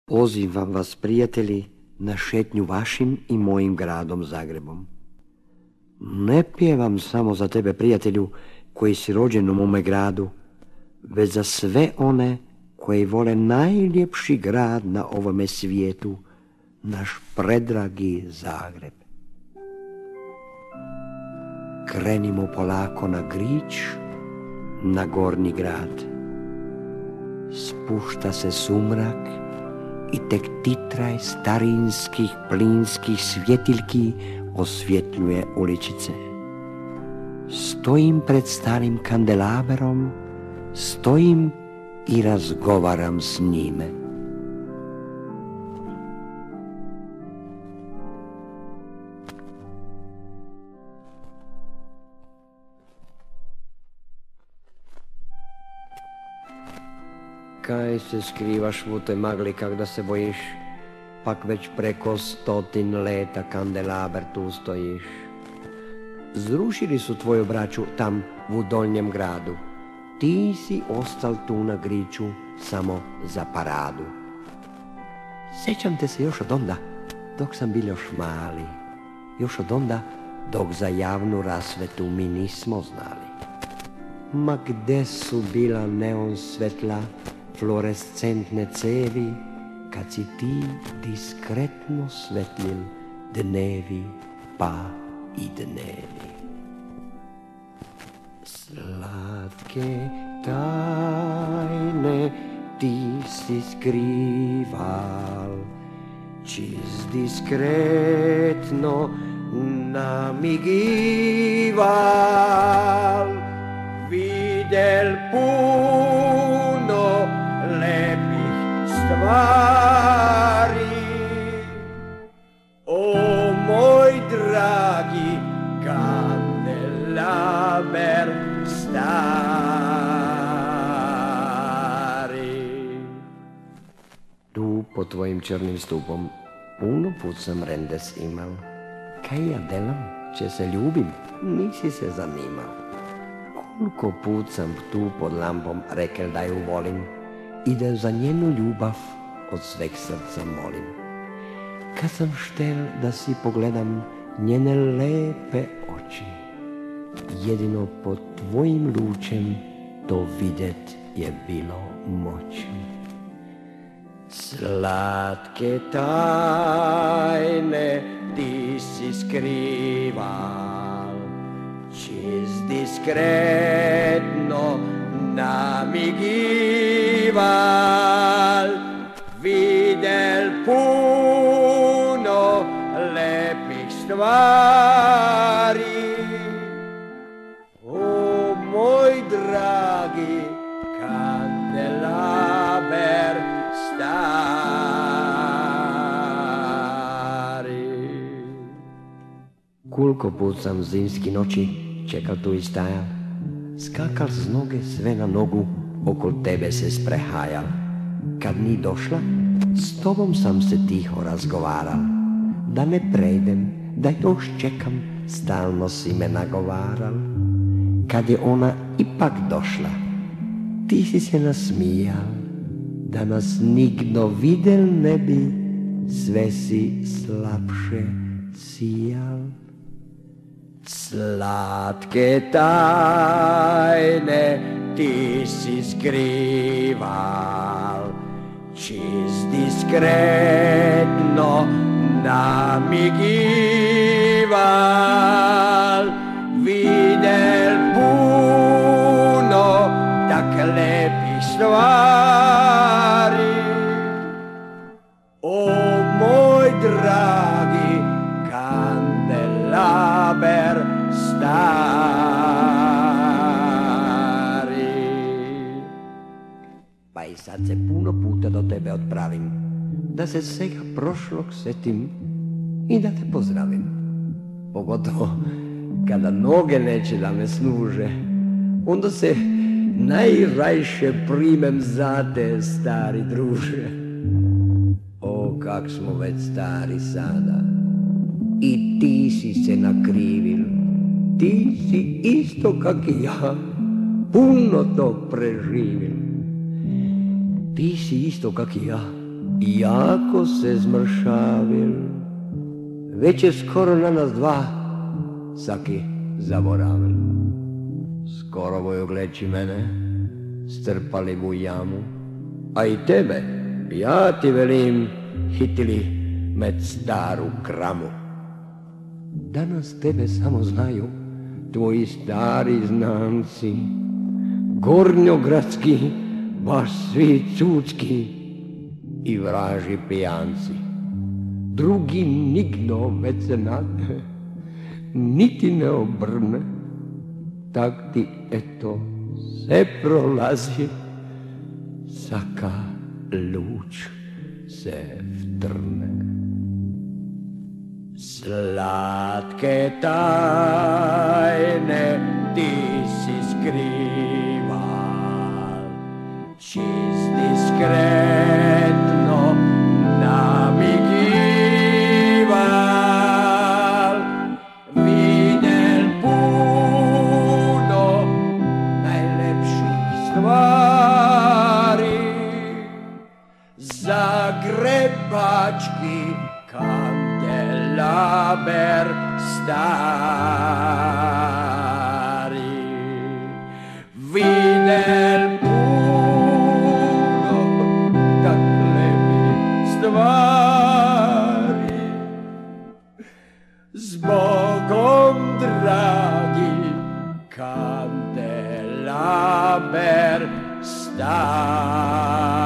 Pozivam vas, prijatelji, na šetnju vašim i mojim gradom Zagrebom. Ne pjevam samo za tebe, prijatelju, koji si rođen u mome gradu, već za sve one koji vole najljepši grad na ovome svijetu, naš predragi Zagreb. Krenimo polako na Grič, na Gornji grad. Spušta se sumrak i tek titraj starinskih plinskih svjetiljki osvjetljuje uličice. Stojim pred starim kandelaberom, stojim i razgovaram s njime. Kaj se skrivaš u toj magli kak da se bojiš, pak već preko 100 leta kandelaber tu stojiš. Zrušili su tvoju braću tam u Donjem gradu, ti si ostal tu na Griču samo za paradu. Sjećam te se još od onda, dok sam bil još mali, još od onda dok za javnu rasvetu mi nismo znali. Ma gde su bila neon svetla, fluorescentne cevi, kad si ti diskretno svetlil dnevi pa i dnevi. Slatke tajne ti si skrival, čist diskretno namigival, videl puno lepih stvari. O moj dragi kandelaber stari. Tu pod tvojim črnim stupom puno put sam rendes imal. Kaj ja delam, če se ljubim, nisi se zanimal. Koliko put sam tu pod lampom rekel da ju volim i da za njenu ljubav od sveg srca molim. Kad sam štel da si pogledam njene lepe oči, jedino pod tvojim lučem to vidjet je bilo moći. Slatke tajne ti si skrival, čist diskretno namigival, videl puno lepih stvari. O moj dragi kandelaber stari. Koliko put sam zimski noći čekal tu i stajal, skakal z noge sve na nogu, okol tebe se sprehajal. Kad ni došla, s tobom sam se tiho razgovaral, da ne prejdem, da još čekam, stalno si me nagovaral. Kad je ona ipak došla, ti si se nasmijal, da nas nigdo videl ne bi, sve si slabše sijal. Slatke tajne ti si skrival, čist diskretno namigival, videl puno tak lepih stvari. O moj dragi kandelaber stari. Pa i sad se puno puta do tebe odpravim, da se svega prošlog setim i da te pozdravim. Pogotovo kada noge neće da me služe, onda se najrajše primem za te, stari druže. O, kak smo već stari sada, i ti si se nakrivil, ti si isto kak i ja, puno tog preživil. Ti si isto kak i ja, jako se zmršavil. Već je skoro na nas dva saki zaboravil. Skoro boju gleči mene, strpali mu jamu, a i tebe, ja ti velim, hitili med staru kramu. Danas tebe samo znaju tvoji stari znanci, gornjogradski, baš svi cucki i vraži pijanci. Drugi nigno mecenat, niti ne obrne, tak ti eto se prolazi, saka luč se vtrne. Slatke tajne ti si skrival, čist diskretno namigival, videl puno najlepših stvari, zagrebački kandelaber stari. Videl puno takvih stvari, zbogom dragi kandelaber stari.